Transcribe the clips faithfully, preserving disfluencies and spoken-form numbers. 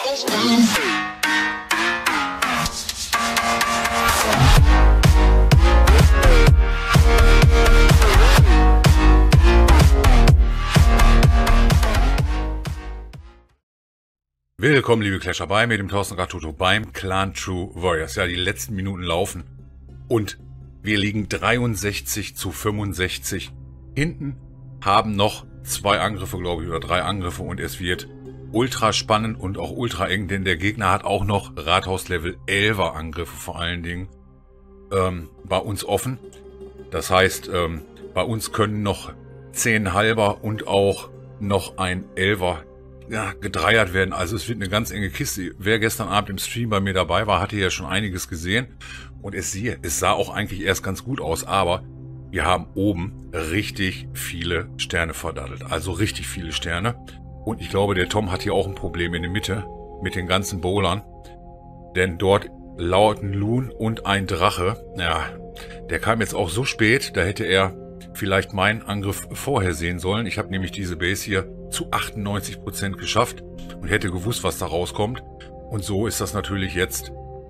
Willkommen, liebe Clasher, bei mir, dem Thorsten Ratuto, beim Clan True Warriors. Ja, die letzten Minuten laufen und wir liegen dreiundsechzig zu fünfundsechzig hinten, haben noch zwei Angriffe, glaube ich, oder drei Angriffe und es wird ultra spannend und auch ultra eng, denn der Gegner hat auch noch Rathaus-Level elfer Angriffe vor allen Dingen ähm, bei uns offen. Das heißt, ähm, bei uns können noch zehn halber und auch noch ein elfer ja, gedreiert werden. Also es wird eine ganz enge Kiste. Wer gestern Abend im Stream bei mir dabei war, hatte ja schon einiges gesehen. Und es, siehe, es sah auch eigentlich erst ganz gut aus, aber wir haben oben richtig viele Sterne verdattelt. Also richtig viele Sterne. Und ich glaube, der Tom hat hier auch ein Problem in der Mitte mit den ganzen Bowlern. Denn dort lauerten Loon und ein Drache. Ja, der kam jetzt auch so spät, da hätte er vielleicht meinen Angriff vorher sehen sollen. Ich habe nämlich diese Base hier zu achtundneunzig Prozent geschafft und hätte gewusst, was da rauskommt. Und so ist das natürlich jetzt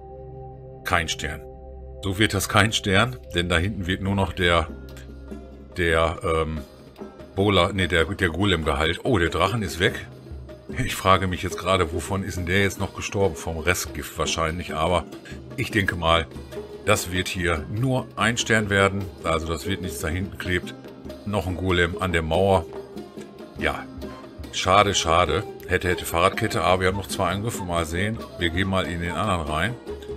kein Stern. So wird das kein Stern, denn da hinten wird nur noch der der ähm, Bowler, nee, der, der Golem geheilt. Oh, der Drachen ist weg. Ich frage mich jetzt gerade, wovon ist denn der jetzt noch gestorben? Vom Restgift wahrscheinlich, aber ich denke mal, das wird hier nur ein Stern werden. Also das wird nichts da hinten klebt. Noch ein Golem an der Mauer. Ja, schade, schade. Hätte, hätte Fahrradkette, aber wir haben noch zwei Angriffe. Mal sehen. Wir gehen mal in den anderen rein.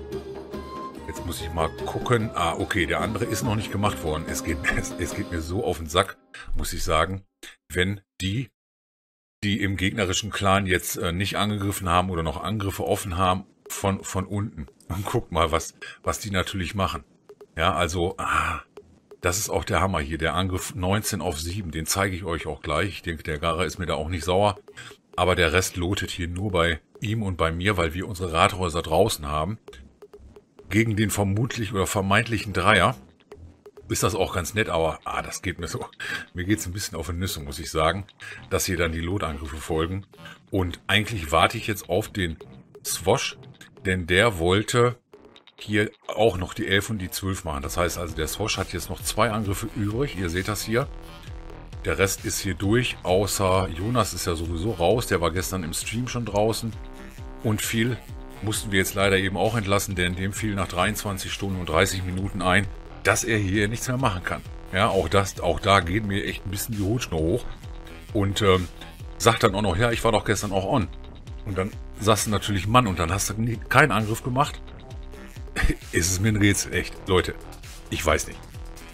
Jetzt muss ich mal gucken. Ah, okay, der andere ist noch nicht gemacht worden. Es geht, es, es geht mir so auf den Sack, muss ich sagen. Wenn die, die im gegnerischen Clan jetzt äh, nicht angegriffen haben oder noch Angriffe offen haben, von, von unten. Und guckt mal, was, was die natürlich machen. Ja, also, ah, das ist auch der Hammer hier. Der Angriff neunzehn auf sieben, den zeige ich euch auch gleich. Ich denke, der Gara ist mir da auch nicht sauer. Aber der Rest lotet hier nur bei ihm und bei mir, weil wir unsere Rathäuser draußen haben. Gegen den vermutlich oder vermeintlichen Dreier ist das auch ganz nett, aber ah, das geht mir so. Mir geht es ein bisschen auf die Nüsse, muss ich sagen, dass hier dann die Lotangriffe folgen. Und eigentlich warte ich jetzt auf den Swosh, denn der wollte hier auch noch die elf und die zwölf machen. Das heißt also, der Swosh hat jetzt noch zwei Angriffe übrig. Ihr seht das hier. Der Rest ist hier durch, außer Jonas ist ja sowieso raus. Der war gestern im Stream schon draußen. Und viel mussten wir jetzt leider eben auch entlassen, denn dem fiel nach dreiundzwanzig Stunden und dreißig Minuten ein, dass er hier nichts mehr machen kann. Ja, auch das, auch da geht mir echt ein bisschen die Hutschnur hoch. Und ähm, sagt dann auch noch, ja, ich war doch gestern auch on. Und dann sagst du natürlich, Mann, und dann hast du nie, keinen Angriff gemacht. Ist es mir ein Rätsel, echt. Leute, ich weiß nicht.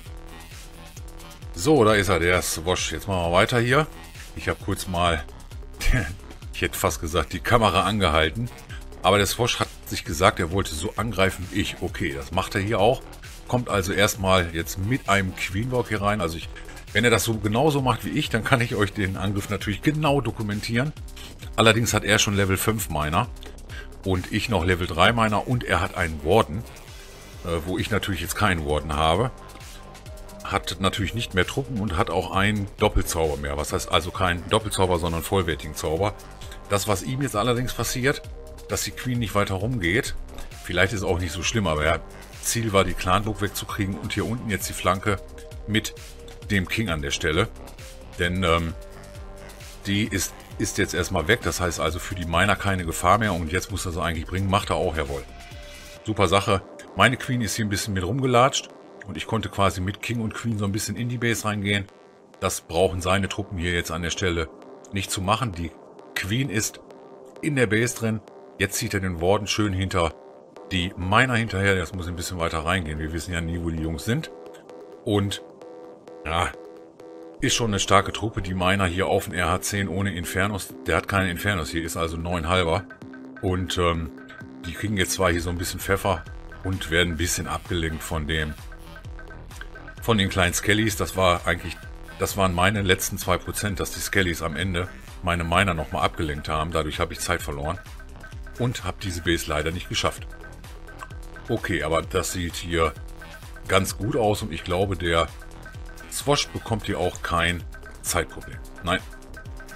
So, da ist er, der Swosh. Jetzt machen wir weiter hier. Ich habe kurz mal, ich hätte fast gesagt, die Kamera angehalten. Aber der Swosh hat sich gesagt, er wollte so angreifen wie ich. Okay, das macht er hier auch. Kommt also erstmal jetzt mit einem Queenwalk hier rein. Also ich, wenn er das so genauso macht wie ich, dann kann ich euch den Angriff natürlich genau dokumentieren. Allerdings hat er schon Level fünf Miner und ich noch Level drei Miner und er hat einen Warden, äh, wo ich natürlich jetzt keinen Warden habe. Hat natürlich nicht mehr Truppen und hat auch einen Doppelzauber mehr. Was heißt also kein Doppelzauber, sondern vollwertigen Zauber. Das, was ihm jetzt allerdings passiert, dass die Queen nicht weiter rumgeht. Vielleicht ist es auch nicht so schlimm, aber ja, Ziel war, die Clanburg wegzukriegen und hier unten jetzt die Flanke mit dem King an der Stelle. Denn ähm, die ist, ist jetzt erstmal weg. Das heißt also für die Miner keine Gefahr mehr. Und jetzt muss er sie eigentlich bringen. Macht er auch, jawohl. Super Sache. Meine Queen ist hier ein bisschen mit rumgelatscht. Und ich konnte quasi mit King und Queen so ein bisschen in die Base reingehen. Das brauchen seine Truppen hier jetzt an der Stelle nicht zu machen. Die Queen ist in der Base drin. Jetzt zieht er den Warden schön hinter die Miner hinterher. Das muss ein bisschen weiter reingehen. Wir wissen ja nie, wo die Jungs sind. Und ja, ist schon eine starke Truppe. Die Miner hier auf den R H zehn ohne Infernos. Der hat keine Infernos. Hier ist also neun halber. Und ähm, die kriegen jetzt zwar hier so ein bisschen Pfeffer und werden ein bisschen abgelenkt von dem von den kleinen Skellys. Das war eigentlich, das waren meine letzten zwei Prozent, dass die Skellys am Ende meine Miner nochmal abgelenkt haben. Dadurch habe ich Zeit verloren und habe diese Base leider nicht geschafft. Okay, aber das sieht hier ganz gut aus und ich glaube, der Swosh bekommt hier auch kein Zeitproblem. Nein,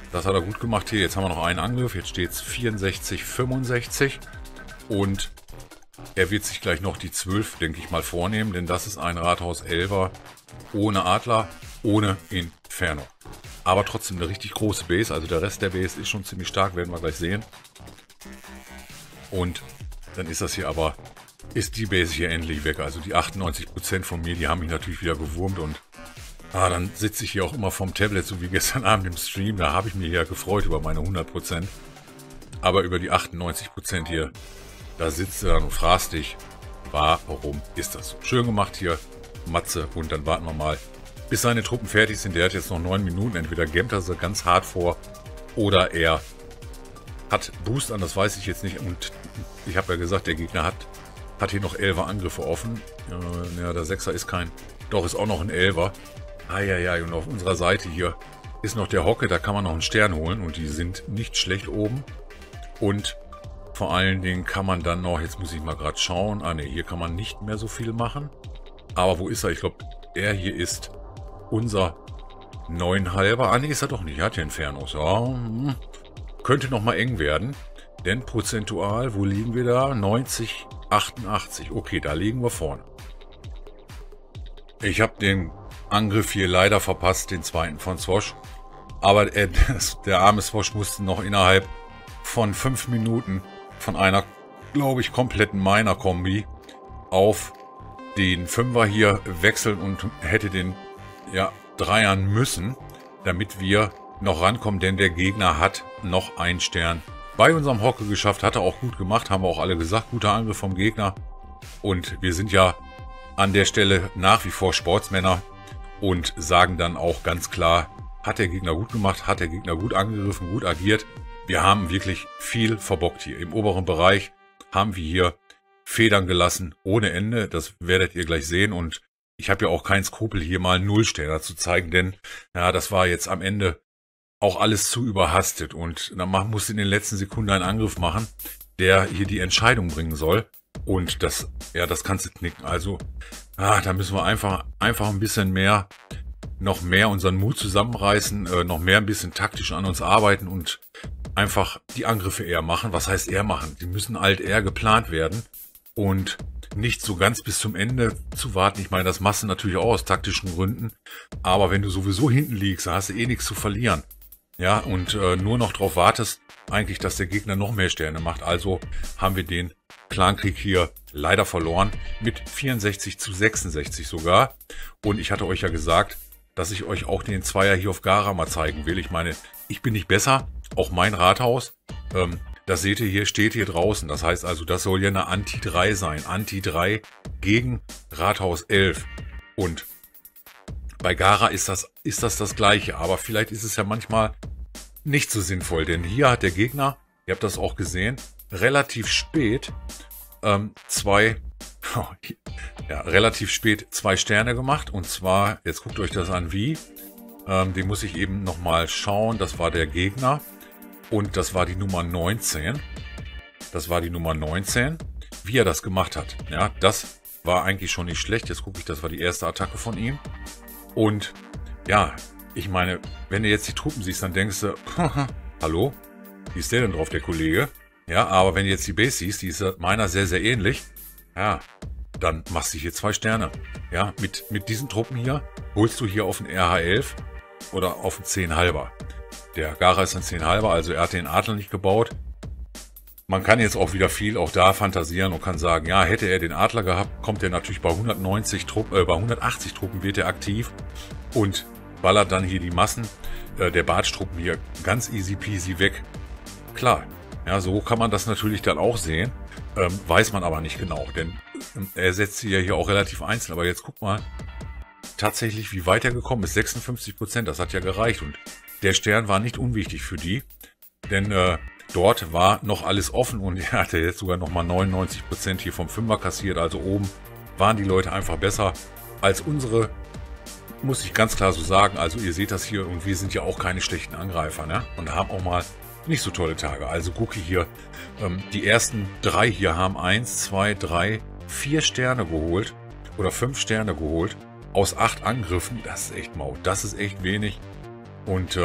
Das hat er gut gemacht hier. Jetzt haben wir noch einen Angriff. Jetzt steht es vierundsechzig, fünfundsechzig. Und er wird sich gleich noch die zwölf, denke ich mal, vornehmen. Denn das ist ein Rathaus elfer ohne Adler, ohne Inferno. Aber trotzdem eine richtig große Base. Also der Rest der Base ist schon ziemlich stark, werden wir gleich sehen. Und dann ist das hier aber, ist die Base hier endlich weg. Also die achtundneunzig Prozent von mir, die haben mich natürlich wieder gewurmt. Und ah, dann sitze ich hier auch immer vom Tablet, so wie gestern Abend im Stream. Da habe ich mich ja gefreut über meine hundert Prozent. Aber über die achtundneunzig Prozent hier, da sitzt du dann und fragst dich, warum ist das so? Schön gemacht hier, Matze. Und dann warten wir mal, bis seine Truppen fertig sind. Der hat jetzt noch neun Minuten. Entweder gammt er sie ganz hart vor oder er hat Boost an, das weiß ich jetzt nicht. Und ich habe ja gesagt, der Gegner hat, hat hier noch elfer Angriffe offen. Äh, ja, der Sechser ist kein, doch ist auch noch ein Elfer. Ah ja, ja, und auf unserer Seite hier ist noch der Hocke, da kann man noch einen Stern holen und die sind nicht schlecht oben. Und vor allen Dingen kann man dann noch, jetzt muss ich mal gerade schauen, ah ne, hier kann man nicht mehr so viel machen. Aber wo ist er? Ich glaube, er hier ist unser neunhalber. Ah ne, ist er doch nicht, er hat ja Infernos. Ja, hm. Könnte noch mal eng werden, denn prozentual, wo liegen wir da? neunzig, achtundachtzig. Okay, da liegen wir vorne. Ich habe den Angriff hier leider verpasst, den zweiten von Swosh. Aber äh, der arme Swosh musste noch innerhalb von fünf Minuten von einer, glaube ich, kompletten Miner-Kombi auf den Fünfer hier wechseln und hätte den ja dreiern müssen, damit wir noch rankommen, denn der Gegner hat noch einen Stern bei unserem Hocke geschafft. Hat er auch gut gemacht, haben wir auch alle gesagt. Guter Angriff vom Gegner. Und wir sind ja an der Stelle nach wie vor Sportsmänner und sagen dann auch ganz klar, hat der Gegner gut gemacht, hat der Gegner gut angegriffen, gut agiert. Wir haben wirklich viel verbockt hier. Im oberen Bereich haben wir hier Federn gelassen ohne Ende. Das werdet ihr gleich sehen. Und ich habe ja auch keinen Skrupel, hier mal Nullsterner zu zeigen, denn ja, das war jetzt am Ende auch alles zu überhastet. Und dann musste in den letzten Sekunden einen Angriff machen, der hier die Entscheidung bringen soll. Und das, ja, das kannst du knicken. Also, ah, da müssen wir einfach, einfach ein bisschen mehr, noch mehr unseren Mut zusammenreißen, äh, noch mehr ein bisschen taktisch an uns arbeiten und einfach die Angriffe eher machen. Was heißt eher machen? Die müssen halt eher geplant werden und nicht so ganz bis zum Ende zu warten. Ich meine, das machst du natürlich auch aus taktischen Gründen. Aber wenn du sowieso hinten liegst, dann hast du eh nichts zu verlieren. Ja, und äh, nur noch darauf wartest, eigentlich, dass der Gegner noch mehr Sterne macht. Also haben wir den Clankrieg hier leider verloren mit vierundsechzig zu sechsundsechzig sogar. Und ich hatte euch ja gesagt, dass ich euch auch den Zweier hier auf Gara mal zeigen will. Ich meine, ich bin nicht besser, auch mein Rathaus. Ähm, das seht ihr hier, steht hier draußen. Das heißt also, das soll ja eine Anti drei sein. Anti drei gegen Rathaus elf. Und bei Gara ist das, ist das das Gleiche. Aber vielleicht ist es ja manchmal nicht so sinnvoll. Denn hier hat der Gegner, ihr habt das auch gesehen, relativ spät ähm, zwei, ja, relativ spät zwei Sterne gemacht. Und zwar, jetzt guckt euch das an, wie. Ähm, den muss ich eben nochmal schauen. Das war der Gegner. Und das war die Nummer neunzehn. Das war die Nummer neunzehn. Wie er das gemacht hat. Ja, das war eigentlich schon nicht schlecht. Jetzt gucke ich, das war die erste Attacke von ihm. Und ja, ich meine, wenn du jetzt die Truppen siehst, dann denkst du, hallo, wie ist der denn drauf, der Kollege? Ja, aber wenn du jetzt die Base siehst, die ist meiner sehr, sehr ähnlich. Ja, dann machst du hier zwei Sterne. Ja, mit, mit diesen Truppen hier holst du hier auf den R H elf oder auf den zehn halber. Der Gara ist ein zehn halber, also er hat den Adler nicht gebaut. Man kann jetzt auch wieder viel auch da fantasieren und kann sagen, ja, hätte er den Adler gehabt, kommt er natürlich bei hundertneunzig Truppen, äh, bei hundertachtzig Truppen wird er aktiv und ballert dann hier die Massen äh, der Bartstruppen hier ganz easy peasy weg. Klar, ja, so kann man das natürlich dann auch sehen, ähm, weiß man aber nicht genau, denn ähm, er setzt sie ja hier auch relativ einzeln. Aber jetzt guck mal, tatsächlich, wie weit er gekommen ist, sechsundfünfzig Prozent, das hat ja gereicht und der Stern war nicht unwichtig für die, denn äh, dort war noch alles offen und er hatte jetzt sogar nochmal neunundneunzig Prozent hier vom Fünfer kassiert. Also oben waren die Leute einfach besser als unsere, muss ich ganz klar so sagen. Also ihr seht das hier und wir sind ja auch keine schlechten Angreifer, ne? Und haben auch mal nicht so tolle Tage. Also gucke hier, ähm, die ersten drei hier haben eins, zwei, drei, vier Sterne geholt oder fünf Sterne geholt aus acht Angriffen. Das ist echt mau, das ist echt wenig. Und ähm,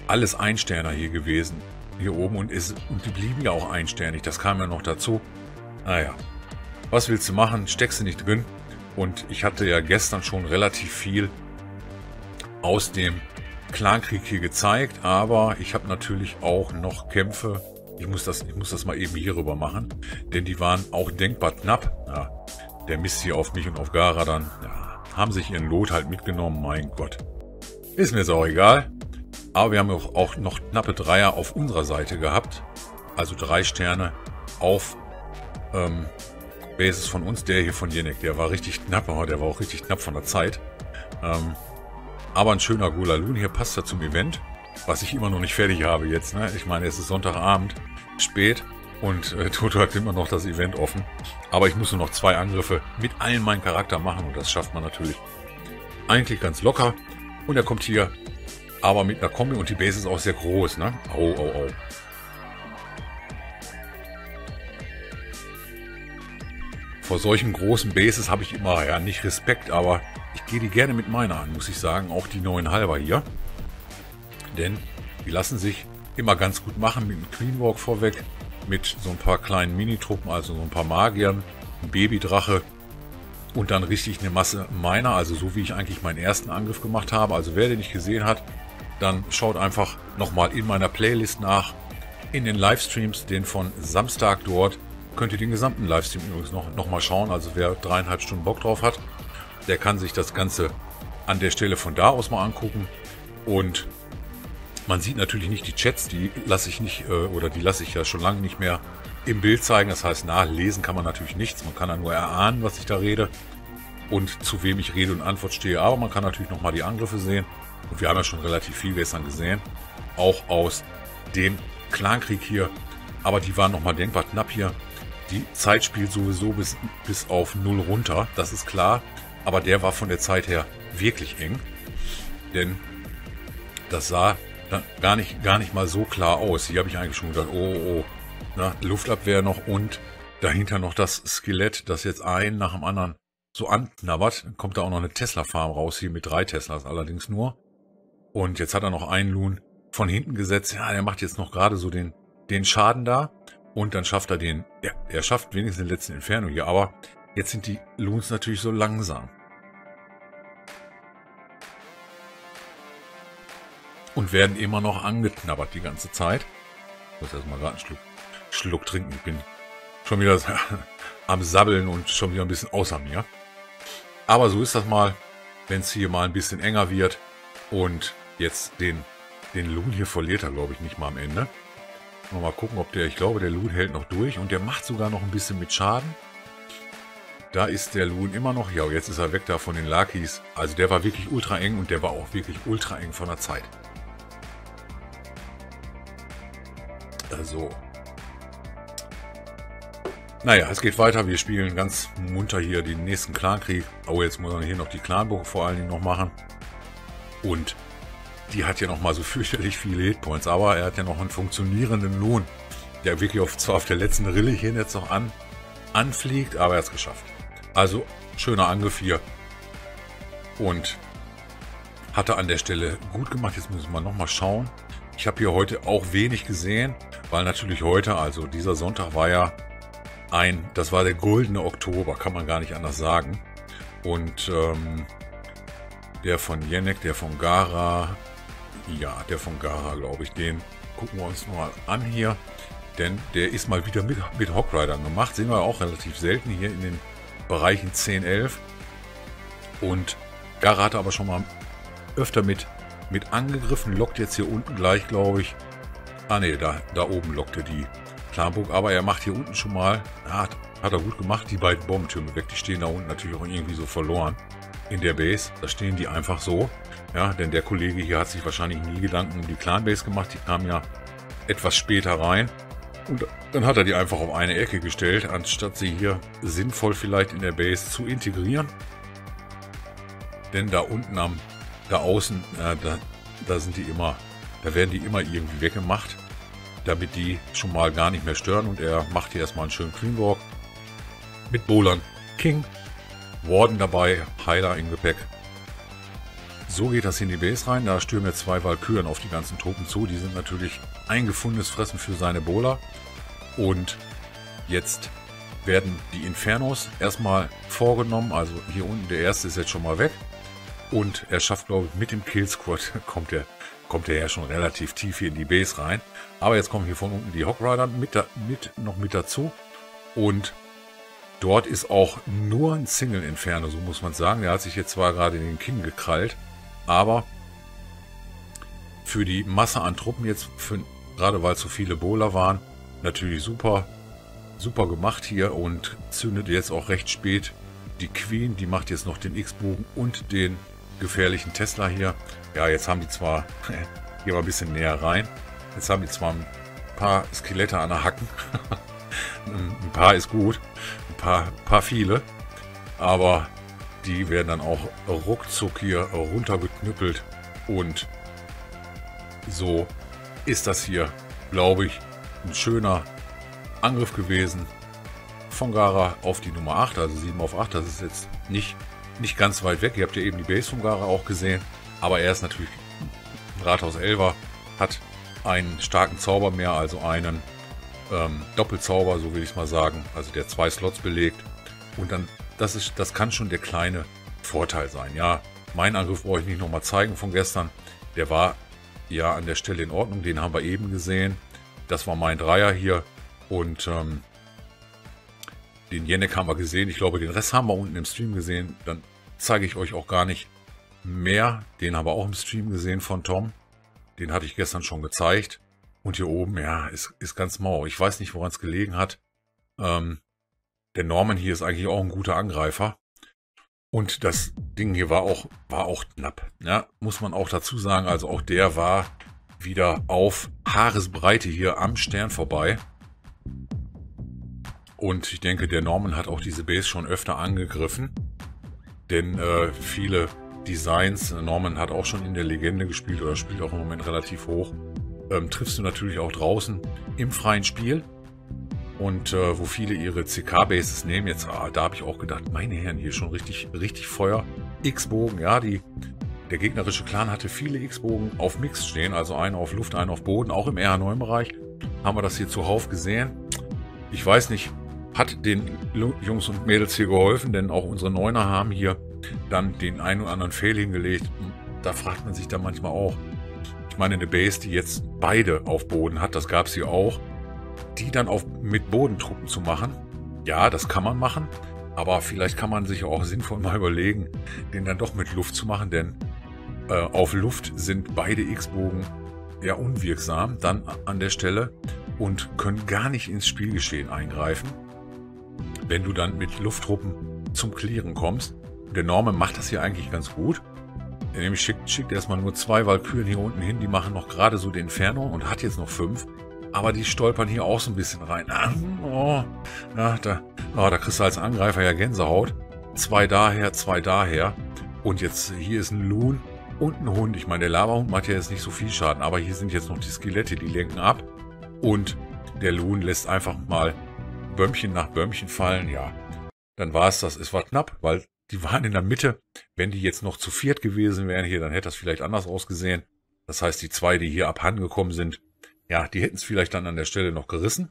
alles Einsterner hier gewesen, hier oben. Und, ist, und die blieben ja auch einsternig, das kam ja noch dazu. Naja, was willst du machen? Steckst du nicht drin. Und ich hatte ja gestern schon relativ viel aus dem Clankrieg hier gezeigt, aber ich habe natürlich auch noch Kämpfe. Ich muss das, ich muss das mal eben hier rüber machen, denn die waren auch denkbar knapp. Ja, der Mist hier auf mich und auf Gara dann, ja, haben sich ihren Lot halt mitgenommen, mein Gott. Ist mir jetzt auch egal. Aber wir haben auch, auch noch knappe Dreier auf unserer Seite gehabt. Also drei Sterne auf ähm, Basis von uns. Der hier von Jenek, der war richtig knapp, aber der war auch richtig knapp von der Zeit. Ähm, aber ein schöner Gulalun hier passt ja zum Event, was ich immer noch nicht fertig habe jetzt. Ne? Ich meine, es ist Sonntagabend, spät und äh, Toto hat immer noch das Event offen. Aber ich muss nur noch zwei Angriffe mit allen meinen Charakter machen und das schafft man natürlich eigentlich ganz locker. Und er kommt hier aber mit einer Kombi und die Base ist auch sehr groß. Ne? Au, au, au. Vor solchen großen Bases habe ich immer, ja, nicht Respekt, aber ich gehe die gerne mit meiner an, muss ich sagen. Auch die neuen Halber hier. Denn die lassen sich immer ganz gut machen mit einem Queenwalk vorweg. Mit so ein paar kleinen Minitruppen, also so ein paar Magiern, ein Babydrache. Und dann richtig eine Masse Miner, also so wie ich eigentlich meinen ersten Angriff gemacht habe. Also wer den nicht gesehen hat, dann schaut einfach nochmal in meiner Playlist nach. In den Livestreams, den von Samstag dort. Könnt ihr den gesamten Livestream übrigens noch, noch mal schauen. Also wer dreieinhalb Stunden Bock drauf hat, der kann sich das Ganze an der Stelle von da aus mal angucken. Und man sieht natürlich nicht die Chats, die lasse ich nicht, äh, oder die lasse ich ja schon lange nicht mehr im Bild zeigen. Das heißt, nachlesen kann man natürlich nichts. Man kann ja nur erahnen, was ich da rede und zu wem ich Rede und Antwort stehe. Aber man kann natürlich nochmal die Angriffe sehen. Und wir haben ja schon relativ viel gestern gesehen. Auch aus dem Clankrieg hier. Aber die waren nochmal denkbar knapp hier. Die Zeit spielt sowieso bis, bis auf null runter. Das ist klar. Aber der war von der Zeit her wirklich eng. Denn das sah dann gar nicht, gar nicht mal so klar aus. Hier habe ich eigentlich schon gedacht, oh, oh, oh. Na, Luftabwehr noch und dahinter noch das Skelett, das jetzt ein nach dem anderen so anknabbert. Dann kommt da auch noch eine Tesla-Farm raus, hier mit drei Teslas allerdings nur. Und jetzt hat er noch einen Loon von hinten gesetzt. Ja, er macht jetzt noch gerade so den, den Schaden da. Und dann schafft er den, ja, er schafft wenigstens den letzten Inferno hier. Aber jetzt sind die Loons natürlich so langsam. Und werden immer noch angeknabbert die ganze Zeit. Ich muss erstmal gerade einen Schluck, Schluck trinken. Ich bin schon wieder am Sabbeln und schon wieder ein bisschen außer mir. Aber so ist das mal, wenn es hier mal ein bisschen enger wird. Und jetzt den, den Loon hier verliert er, glaube ich, nicht mal am Ende. Mal gucken, ob der, ich glaube, der Loon hält noch durch. Und der macht sogar noch ein bisschen mit Schaden. Da ist der Loon immer noch. Ja, jetzt ist er weg da von den Lakis. Also der war wirklich ultra eng und der war auch wirklich ultra eng von der Zeit. Also. Naja, es geht weiter. Wir spielen ganz munter hier den nächsten Clankrieg. Oh, jetzt muss man hier noch die Clanburg vor allen Dingen noch machen. Und die hat ja noch mal so fürchterlich viele Hitpoints. Aber er hat ja noch einen funktionierenden Loon, der wirklich auf, zwar auf der letzten Rille hier jetzt noch an, anfliegt, aber er hat es geschafft. Also, schöner Angriff hier. Und hat er an der Stelle gut gemacht. Jetzt muss ich mal noch mal schauen. Ich habe hier heute auch wenig gesehen, weil natürlich heute, also dieser Sonntag war ja ein, das war der goldene Oktober, kann man gar nicht anders sagen. Und ähm, der von Jenek, der von Gara, ja, der von Gara, glaube ich, den gucken wir uns mal an hier. Denn der ist mal wieder mit, mit Hawkridern gemacht. Sehen wir auch relativ selten hier in den Bereichen zehn, elf. Und Gara hatte aber schon mal öfter mit, mit angegriffen. Lockt jetzt hier unten gleich, glaube ich. Ah ne, da, da oben lockt er die Clanburg. Aber er macht hier unten schon mal, hat, hat er gut gemacht, die beiden Bombentürme weg. Die stehen da unten natürlich auch irgendwie so verloren in der Base. Da stehen die einfach so. Ja, denn der Kollege hier hat sich wahrscheinlich nie Gedanken um die Clan-Base gemacht. Die kam ja etwas später rein. Und dann hat er die einfach auf eine Ecke gestellt, anstatt sie hier sinnvoll vielleicht in der Base zu integrieren. Denn da unten am, da außen, äh, da, da sind die immer, da werden die immer irgendwie weggemacht, damit die schon mal gar nicht mehr stören. Und er macht hier erstmal einen schönen Cleanwalk mit Bowlern King, Warden dabei, Heiler im Gepäck. So geht das in die Base rein. Da stürmen jetzt zwei Walküren auf die ganzen Truppen zu. Die sind natürlich ein gefundenes Fressen für seine Bowler. Und jetzt werden die Infernos erstmal vorgenommen. Also hier unten der erste ist jetzt schon mal weg. Und er schafft, glaube ich, mit dem Killsquad kommt er kommt er ja schon relativ tief hier in die Base rein. Aber jetzt kommen hier von unten die Hog Rider mit, da, mit, noch mit dazu. Und dort ist auch nur ein Single Inferno, so muss man sagen. Der hat sich jetzt zwar gerade in den Kinn gekrallt, aber für die Masse an Truppen jetzt, für, gerade weil es so viele Bowler waren, natürlich super, super gemacht hier und zündet jetzt auch recht spät die Queen. Die macht jetzt noch den X-Bogen und den gefährlichen Tesla hier. Ja, jetzt haben die zwar, hier mal ein bisschen näher rein, jetzt haben die zwar ein paar Skelette an der Hacken. Ein paar ist gut, ein paar, paar viele, aber die werden dann auch ruckzuck hier runtergeknüppelt und so ist das hier, glaube ich, ein schöner Angriff gewesen von Gara auf die Nummer acht, also sieben auf acht, das ist jetzt nicht, nicht ganz weit weg, ihr habt ja eben die Base von Gara auch gesehen, aber er ist natürlich Rathaus Elver, hat einen starken Zauber mehr, also einen ähm, Doppelzauber, so will ich es mal sagen, also der zwei Slots belegt und dann, das ist, das kann schon der kleine Vorteil sein. Ja, mein Angriff brauche ich nicht nochmal zeigen von gestern, der war ja an der Stelle in Ordnung, den haben wir eben gesehen, das war mein Dreier hier und ähm, den Jennek haben wir gesehen, ich glaube den Rest haben wir unten im Stream gesehen, dann zeige ich euch auch gar nicht mehr, den haben wir auch im Stream gesehen von Tom, den hatte ich gestern schon gezeigt. Und hier oben, ja, ist, ist ganz mau. Ich weiß nicht, woran es gelegen hat. Ähm, der Norman hier ist eigentlich auch ein guter Angreifer. Und das Ding hier war auch, war auch knapp. Ja, muss man auch dazu sagen. Also auch der war wieder auf Haaresbreite hier am Stern vorbei. Und ich denke, der Norman hat auch diese Base schon öfter angegriffen. Denn äh, viele Designs, Norman hat auch schon in der Legende gespielt oder spielt auch im Moment relativ hoch. Ähm, triffst du natürlich auch draußen im freien Spiel und äh, wo viele ihre C K-Bases nehmen. Jetzt, ah, da habe ich auch gedacht, meine Herren, hier schon richtig, richtig Feuer. X-Bogen, ja, die, der gegnerische Clan hatte viele X-Bogen auf Mix stehen, also einen auf Luft, einen auf Boden, auch im R H neun Bereich haben wir das hier zuhauf gesehen. Ich weiß nicht, hat den Jungs und Mädels hier geholfen, denn auch unsere Neuner haben hier dann den einen oder anderen Fail hingelegt. Da fragt man sich dann manchmal auch, ich meine, eine Base, die jetzt beide auf Boden hat, das gab es hier auch, die dann auf, mit Bodentruppen zu machen, ja, das kann man machen, aber vielleicht kann man sich auch sinnvoll mal überlegen, den dann doch mit Luft zu machen, denn äh, auf Luft sind beide X-Bogen ja unwirksam dann an der Stelle und können gar nicht ins Spielgeschehen eingreifen, wenn du dann mit Lufttruppen zum Clearen kommst. Der Norman macht das hier eigentlich ganz gut. Er nämlich schickt, schickt erstmal nur zwei Walküren hier unten hin, die machen noch gerade so den Inferno und hat jetzt noch fünf. Aber die stolpern hier auch so ein bisschen rein. Ah, oh, ja, da, oh, da kriegst du als Angreifer ja Gänsehaut. Zwei daher, zwei daher. Und jetzt hier ist ein Loon und ein Hund. Ich meine, der Lavahund macht ja jetzt nicht so viel Schaden, aber hier sind jetzt noch die Skelette, die lenken ab. Und der Loon lässt einfach mal Bömmchen nach Bömmchen fallen. Ja, dann war es das. Es war knapp, weil die waren in der Mitte. Wenn die jetzt noch zu viert gewesen wären hier, dann hätte das vielleicht anders ausgesehen. Das heißt, die zwei, die hier abhandengekommen sind, ja, die hätten es vielleicht dann an der Stelle noch gerissen.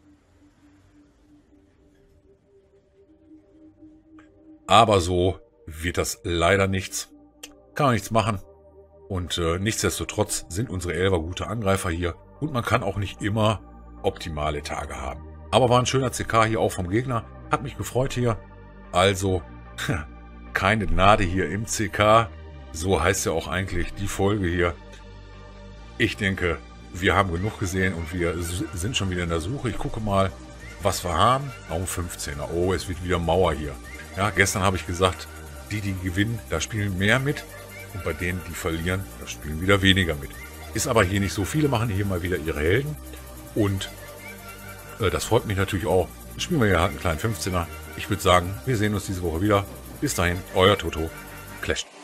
Aber so wird das leider nichts. Kann man nichts machen. Und äh, nichtsdestotrotz sind unsere Elfer gute Angreifer hier. Und man kann auch nicht immer optimale Tage haben. Aber war ein schöner C K hier auch vom Gegner. Hat mich gefreut hier. Also, keine Gnade hier im C K. So heißt ja auch eigentlich die Folge hier. Ich denke, wir haben genug gesehen und wir sind schon wieder in der Suche. Ich gucke mal, was wir haben. Raum fünfzehner. Oh, es wird wieder Mauer hier. Ja, gestern habe ich gesagt, die, die gewinnen, da spielen mehr mit. Und bei denen, die verlieren, da spielen wieder weniger mit. Ist aber hier nicht so. Viele machen hier mal wieder ihre Helden. Und äh, das freut mich natürlich auch. Spielen wir hier halt einen kleinen fünfzehner. Ich würde sagen, wir sehen uns diese Woche wieder. Bis dahin, euer Toto. Clash.